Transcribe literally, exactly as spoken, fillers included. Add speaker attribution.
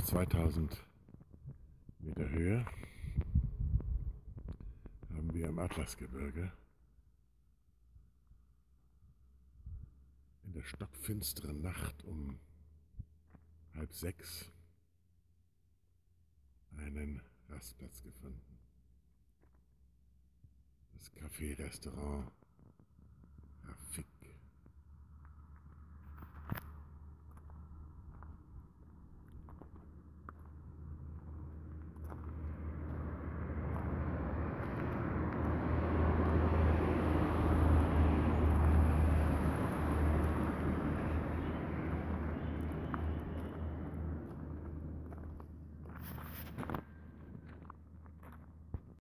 Speaker 1: zweitausend Meter Höhe haben wir im Atlasgebirge in der stockfinsteren Nacht um halb sechs einen Rastplatz gefunden. Das Café-Restaurant